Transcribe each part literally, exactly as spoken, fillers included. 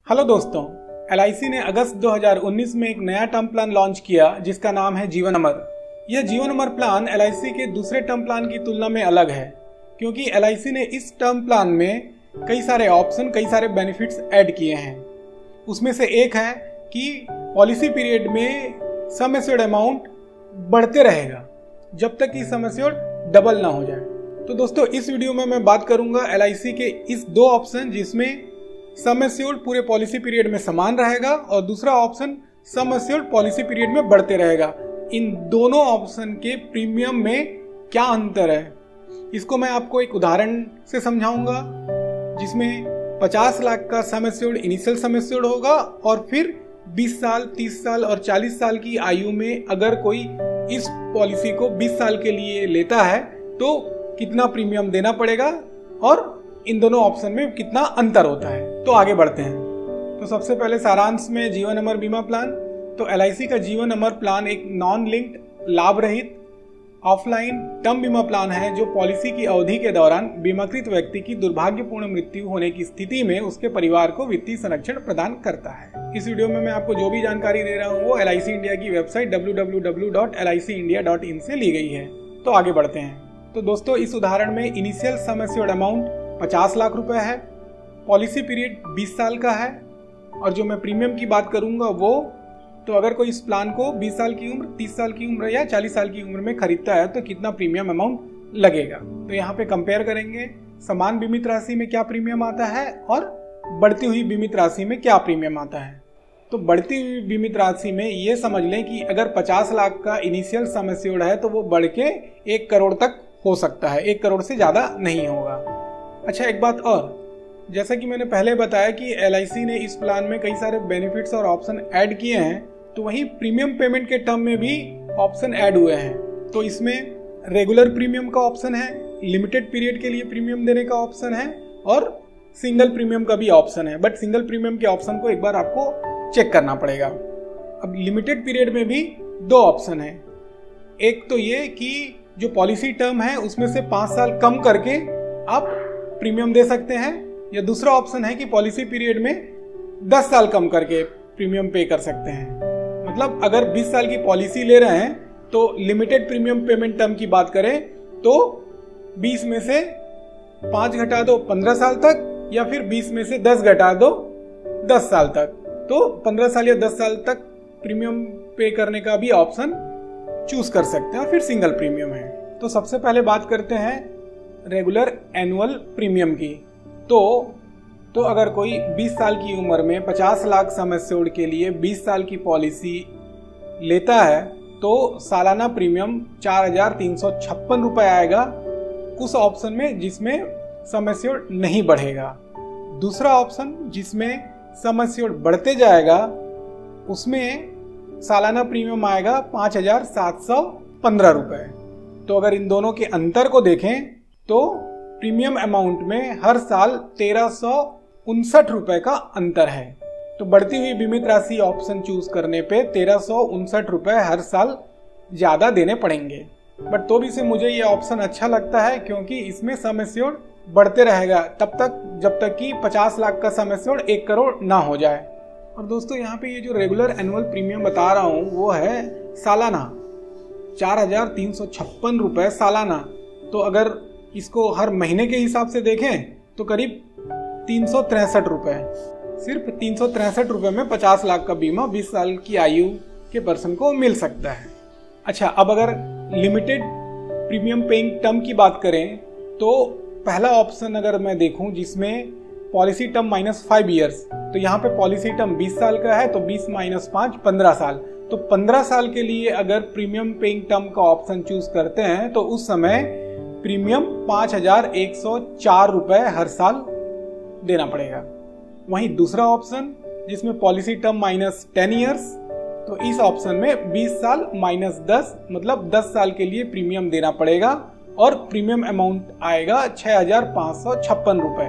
Hello दोस्तों, L I सी ने अगस्त दो हज़ार उन्नीस में एक नया टर्म प्लान लॉन्च किया जिसका नाम है जीवन अमर। यह जीवन अमर प्लान एल आई सी के दूसरे टर्म प्लान की तुलना में अलग है क्योंकि एल आई सी ने इस टर्म प्लान में कई सारे ऑप्शन, कई सारे बेनिफिट्स ऐड किए हैं। उसमें से एक है कि पॉलिसी पीरियड में सम एश्योर्ड अमाउंट बढ़ते रहेगा जब तक कि सम एश्योर्ड डबल ना हो जाए। तो दोस्तों, इस वीडियो में मैं बात करूंगा एल आई सी के इस दो ऑप्शन जिसमें सम एश्योर्ड पूरे पॉलिसी पीरियड में समान रहेगा और दूसरा option sum assured policy period में बढ़ते रहेगा। इन दोनों ऑप्शन के प्रीमियम में क्या अंतर है, इसको मैं आपको एक उदाहरण से समझाऊंगा जिसमें पचास लाख का sum assured initial sum assured होगा और फिर बीस साल, तीस साल और चालीस साल की आयु में अगर कोई इस पॉलिसी को बीस साल के लिए लेता है तो कितना प्रीमियम देना पड़ेगा और इन दोनों ऑप्शन में कितना अंतर होता है। तो आगे बढ़ते हैं। तो सबसे पहले सारांश में जीवन अमर बीमा प्लान। तो एल आई सी का जीवन अमर प्लान एक नॉन लिंक्ड, लाभ रहित ऑफलाइन टर्म बीमा प्लान है जो पॉलिसी की अवधि के दौरान बीमाकृत व्यक्ति की दुर्भाग्यपूर्ण मृत्यु होने की स्थिति में उसके परिवार को वित्तीय संरक्षण प्रदान करता है। इस वीडियो में मैं आपको जो भी जानकारी दे रहा हूँ वो एल आई सी इंडिया की website W W W dot L I C India dot in से ली गई है। तो आगे बढ़ते हैं। तो दोस्तों, इस उदाहरण में इनिशियल सम एश्योर्ड अमाउंट पचास लाख रुपए है, पॉलिसी पीरियड बीस साल का है और जो मैं प्रीमियम की बात करूंगा वो, तो अगर कोई इस प्लान को बीस साल की उम्र, तीस साल की उम्र या चालीस साल की उम्र में खरीदता है तो कितना प्रीमियम अमाउंट लगेगा। तो यहाँ पे कंपेयर करेंगे समान बीमित राशि में क्या प्रीमियम आता है और बढ़ती हुई बीमित राशि में क्या प्रीमियम आता है। तो बढ़ती हुई बीमित राशि में ये समझ लें कि अगर पचास लाख का इनिशियल सम एश्योर्ड है तो वो बढ़ के एक करोड़ तक हो सकता है, एक करोड़ से ज्यादा नहीं होगा। अच्छा, एक बात और, जैसा कि मैंने पहले बताया कि एल आई सी ने इस प्लान में कई सारे बेनिफिट्स और ऑप्शन ऐड किए हैं, तो वहीं प्रीमियम पेमेंट के टर्म में भी ऑप्शन ऐड हुए हैं। तो इसमें रेगुलर प्रीमियम का ऑप्शन है, लिमिटेड पीरियड के लिए प्रीमियम देने का ऑप्शन है और सिंगल प्रीमियम का भी ऑप्शन है। बट सिंगल प्रीमियम के ऑप्शन को एक बार आपको चेक करना पड़ेगा। अब लिमिटेड पीरियड में भी दो ऑप्शन है। एक तो ये कि जो पॉलिसी टर्म है उसमें से पाँच साल कम करके आप प्रीमियम दे सकते हैं, या दूसरा ऑप्शन है कि पॉलिसी पीरियड में दस साल कम करके प्रीमियम पे कर सकते हैं। मतलब अगर बीस साल की पॉलिसी ले रहे हैं तो लिमिटेड प्रीमियम पेमेंट टर्म की बात करें तो बीस में से पाँच घटा दो पंद्रह साल तक, या फिर बीस में से दस घटा दो दस साल तक। तो पंद्रह साल या दस साल तक प्रीमियम पे करने का भी ऑप्शन चूज कर सकते हैं, और फिर सिंगल प्रीमियम है। तो सबसे पहले बात करते हैं रेगुलर एनुअल प्रीमियम की। तो तो अगर कोई बीस साल की उम्र में पचास लाख सम एश्योर्ड के लिए बीस साल की पॉलिसी लेता है तो सालाना प्रीमियम चार हजार तीन सौ छप्पन रुपए आएगा उस ऑप्शन में जिसमें सम एश्योर्ड नहीं बढ़ेगा। दूसरा ऑप्शन जिसमें सम एश्योर्ड बढ़ते जाएगा उसमें सालाना प्रीमियम आएगा पाँच हजार सात सौ पंद्रह रुपए। तो अगर इन दोनों के अंतर को देखें तो प्रीमियम अमाउंट में हर साल तेरह सौ उनसठ रुपए का अंतर है। तो बढ़ती हुई बीमित राशि ऑप्शन चूज करने पे तेरह सौ उनसठ रुपए हर साल ज्यादा देने पड़ेंगे। बट तो भी से मुझे ये ऑप्शन अच्छा लगता है क्योंकि इसमें सम एश्योर्ड बढ़ते रहेगा तब तक जब तक कि पचास लाख का सम एश्योर्ड एक करोड़ ना हो जाए। और दोस्तों, यहाँ पे ये जो रेगुलर एनुअल प्रीमियम बता रहा हूँ वो है सालाना चार हजार तीन सौ छप्पन रुपए सालाना। तो अगर इसको हर महीने के हिसाब से देखें तो करीब तीन सौ तिरसठ रुपए, सिर्फ तीन सौ तिरसठ रुपए में पचास लाख का बीमा बीस साल की आयु के पर्सन को मिल सकता है। अच्छा, अब अगर लिमिटेड प्रीमियम पेइंग टर्म की बात करें तो पहला ऑप्शन अगर मैं देखूं जिसमें policy term minus five years, तो यहाँ पे पॉलिसी टर्म बीस साल का है तो बीस माइनस पाँच पंद्रह साल। तो पंद्रह साल के लिए अगर प्रीमियम पेइंग टर्म का ऑप्शन चूज करते हैं तो उस समय प्रीमियम पाँच हजार एक सौ चार रुपए हर साल देना पड़ेगा। वहीं दूसरा ऑप्शन जिसमें policy term minus ten years, तो इस ऑप्शन में बीस साल माइनस दस मतलब दस साल के लिए प्रीमियम देना पड़ेगा और प्रीमियम अमाउंट आएगा छह हजार पाँच सौ छप्पन रुपए।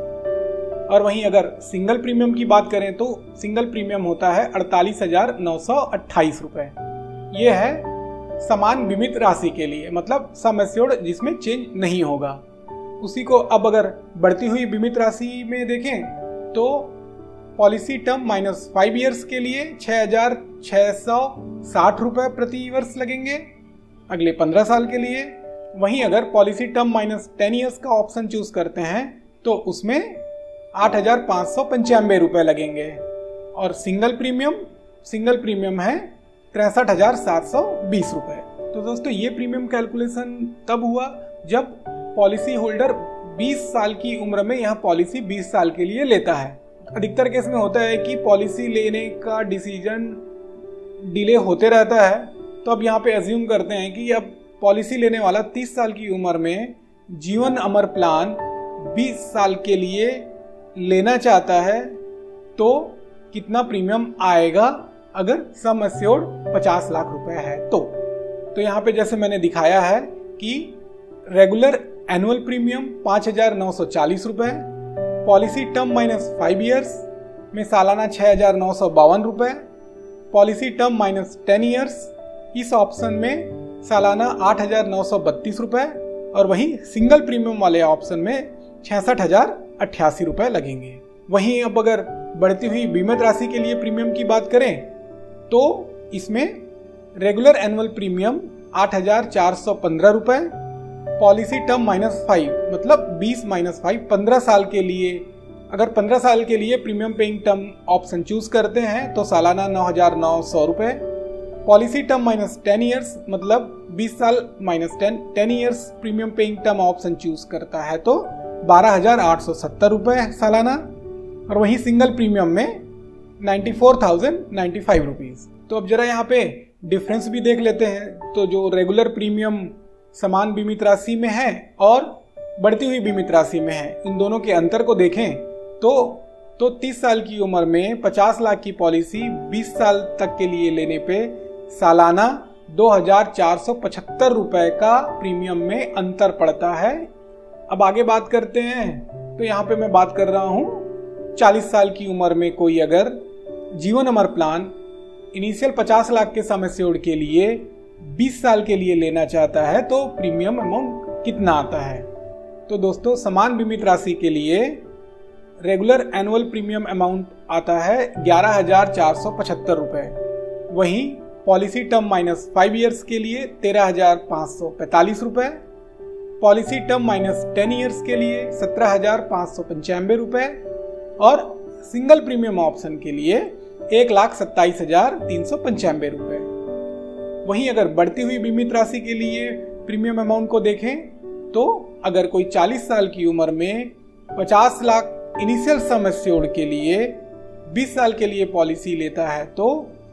और वहीं अगर सिंगल प्रीमियम की बात करें तो सिंगल प्रीमियम होता है अड़तालीस हजार नौ सौ अट्ठाईस रुपए। यह है समान बीमित राशि के लिए, मतलब सम एश्योर्ड जिसमें चेंज नहीं होगा। उसी को अब अगर बढ़ती हुई बीमित राशि में देखें तो policy term minus five years के लिए छः हजार छः सौ साठ रुपये प्रति वर्ष लगेंगे अगले पंद्रह साल के लिए। वहीं अगर policy term minus ten years का ऑप्शन चूज करते हैं तो उसमें आठ हजार पाँच सौ पंचानवे रुपये लगेंगे। और सिंगल प्रीमियम सिंगल प्रीमियम है तिरसठ हजार सात सौ बीस रुपये। तो दोस्तों ये प्रीमियम कैलकुलेशन तब हुआ जब पॉलिसी होल्डर बीस साल की उम्र में यह पॉलिसी बीस साल के लिए लेता है। अधिकतर केस में होता है कि पॉलिसी लेने का डिसीजन डिले होते रहता है, तो अब यहाँ पे अज्यूम करते हैं कि अब पॉलिसी लेने वाला तीस साल की उम्र में जीवन अमर प्लान बीस साल के लिए लेना चाहता है तो कितना प्रीमियम आएगा अगर सम एश्योर्ड पचास लाख रुपए है तो तो यहाँ पे जैसे मैंने दिखाया है कि रेगुलर एनुअल प्रीमियम पाँच हजार नौ सौ चालीस रुपये, policy term minus five years में सालाना छः हजार नौ सौ बावन रुपये, policy term minus ten years इस ऑप्शन में सालाना आठ हजार नौ सौ बत्तीस रुपये और वहीं सिंगल प्रीमियम वाले ऑप्शन में छियासठ हजार अट्ठासी रुपये लगेंगे। वहीं अब अगर बढ़ती हुई बीमित राशि के लिए प्रीमियम की बात करें तो इसमें रेगुलर एनुअल प्रीमियम आठ हजार चार सौ पंद्रह रुपये, पॉलिसी टर्म माइनस फाइव मतलब बीस माइनस फाइव पंद्रह साल के लिए अगर पंद्रह साल के लिए premium paying term option choose करते हैं तो सालाना नौ हजार नौ सौ रुपये, policy term minus ten years मतलब बीस साल minus ten ten years premium paying term option choose करता है तो बारह हजार आठ सौ सत्तर रुपये सालाना और वहीं सिंगल प्रीमियम में ninety four thousand ninety five rupees. तो अब जरा यहाँ पे डिफरेंस भी देख लेते हैं। तो जो रेगुलर प्रीमियम समान बीमित राशि में है और बढ़ती हुई बीमित राशि में है, इन दोनों के अंतर को देखें तो तो तीस साल की उम्र में पचास लाख की पॉलिसी बीस साल तक के लिए लेने पे सालाना दो हजार चार सौ पचहत्तर रुपए का प्रीमियम में अंतर पड़ता है। अब आगे बात करते हैं तो यहाँ पे मैं बात कर रहा हूँ चालीस साल की उम्र में कोई अगर जीवन अमर प्लान इनिशियल पचास लाख के सम एश्योर्ड के लिए बीस साल के लिए लेना चाहता है तो प्रीमियम अमाउंट कितना आता है। तो दोस्तों समान बीमित राशि के लिए रेगुलर एनुअल प्रीमियम अमाउंट आता है ग्यारह हजार चार सौ पचहत्तर रुपये, वहीं policy term minus five years के लिए तेरह हजार पाँच सौ पैंतालीस रुपये, policy term minus ten years के लिए सत्रह हजार पाँच सौ पंचानवे रुपये और सिंगल प्रीमियम ऑप्शन के लिए एक लाख सत्ताईस हजार तीन सौ पंचानवे रुपये। वहीं अगर बढ़ती हुई बीमित राशि के लिए प्रीमियम अमाउंट को देखें तो अगर कोई चालीस साल की उम्र में पचास लाख इनिशियल सम एश्योर्ड के लिए बीस साल के लिए पॉलिसी लेता है तो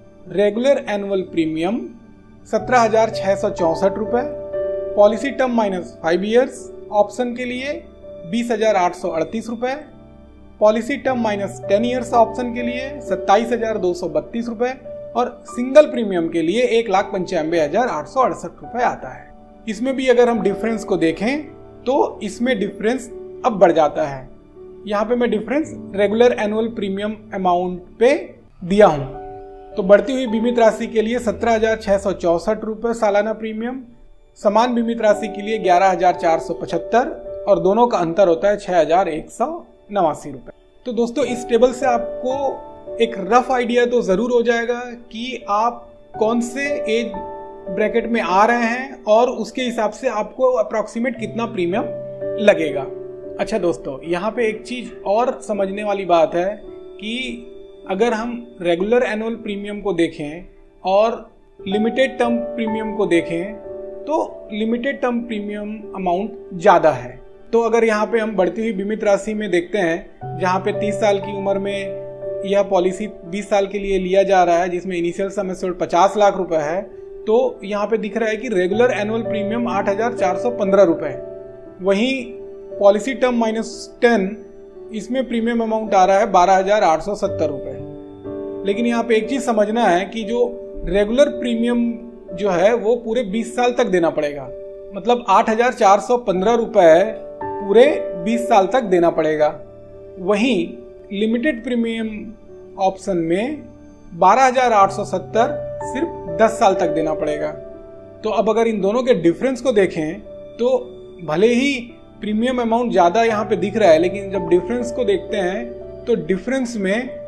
रेगुलर एनुअल प्रीमियम सत्रह हजार छः सौ चौंसठ रुपये, policy term minus five years option के लिए बीस हजार आठ सौ अड़तीस रुपये, policy term minus ten years option के लिए सत्ताईस हजार दो सौ बत्तीस रुपये और सिंगल प्रीमियम के लिए एक लाख पंचानवे हजार आठ सौ अड़सठ रुपये आता है। इसमें भी अगर हम डिफरेंस को देखें तो इसमें डिफरेंस अब बढ़ जाता है। यहाँ पे मैं difference regular annual premium amount पे दिया हूँ। तो बढ़ती हुई बीमित राशि के लिए सत्रह हजार छः सौ चौसठ रुपये सालाना प्रीमियम, समान बीमित राशि के लिए ग्यारह हजार चार सौ पचहत्तर और दोनों का अंतर होता है छः हजार एक सौ नवासी रुपये। तो दोस्तों इस टेबल से आपको एक रफ आइडिया तो ज़रूर हो जाएगा कि आप कौन से एज ब्रैकेट में आ रहे हैं और उसके हिसाब से आपको अप्रॉक्सीमेट कितना प्रीमियम लगेगा। अच्छा दोस्तों, यहाँ पे एक चीज़ और समझने वाली बात है कि अगर हम रेगुलर एनुअल प्रीमियम को देखें और लिमिटेड टर्म प्रीमियम को देखें तो लिमिटेड टर्म प्रीमियम अमाउंट ज़्यादा है। तो अगर यहाँ पे हम बढ़ती हुई बीमित राशि में देखते हैं जहाँ पे तीस साल की उम्र में यह पॉलिसी बीस साल के लिए लिया जा रहा है जिसमें इनिशियल सम एश्योर्ड पचास लाख रुपए है, तो यहाँ पे दिख रहा है कि रेगुलर एनुअल प्रीमियम आठ हजार चार सौ पंद्रह रुपये, वहीं पॉलिसी टर्म माइनस टेन इसमें प्रीमियम अमाउंट आ रहा है बारह हजार आठ सौ सत्तर रुपये। लेकिन यहाँ पे एक चीज़ समझना है कि जो रेगुलर प्रीमियम जो है वो पूरे बीस साल तक देना पड़ेगा, मतलब आठ हजार चार सौ पंद्रह रुपये पूरे बीस साल तक देना पड़ेगा। वहीं लिमिटेड प्रीमियम ऑप्शन में बारह हजार आठ सौ सत्तर सिर्फ दस साल तक देना पड़ेगा। तो अब अगर इन दोनों के डिफरेंस को देखें तो भले ही प्रीमियम अमाउंट ज़्यादा यहाँ पे दिख रहा है, लेकिन जब डिफरेंस को देखते हैं तो डिफरेंस में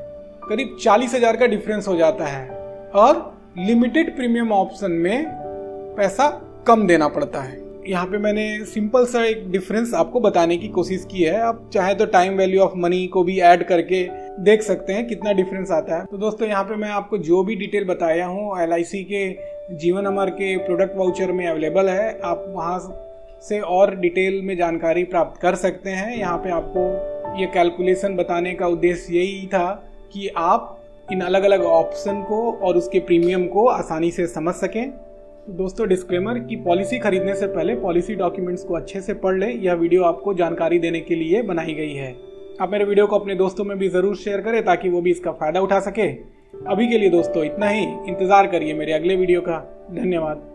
करीब चालीस हजार का डिफरेंस हो जाता है और लिमिटेड प्रीमियम ऑप्शन में पैसा कम देना पड़ता है। यहाँ पे मैंने सिंपल सा एक डिफरेंस आपको बताने की कोशिश की है। आप चाहे तो टाइम वैल्यू ऑफ मनी को भी ऐड करके देख सकते हैं कितना डिफरेंस आता है। तो दोस्तों यहाँ पे मैं आपको जो भी डिटेल बताया हूँ एल आई सी के जीवन अमर के प्रोडक्ट वाउचर में अवेलेबल है। आप वहाँ से और डिटेल में जानकारी प्राप्त कर सकते हैं। यहाँ पे आपको ये कैलकुलेशन बताने का उद्देश्य यही था कि आप इन अलग अलग ऑप्शन को और उसके प्रीमियम को आसानी से समझ सकें। तो दोस्तों डिस्क्लेमर कि पॉलिसी खरीदने से पहले पॉलिसी डॉक्यूमेंट्स को अच्छे से पढ़ लें। यह वीडियो आपको जानकारी देने के लिए बनाई गई है। आप मेरे वीडियो को अपने दोस्तों में भी ज़रूर शेयर करें ताकि वो भी इसका फ़ायदा उठा सके। अभी के लिए दोस्तों इतना ही। इंतज़ार करिए मेरे अगले वीडियो का। धन्यवाद।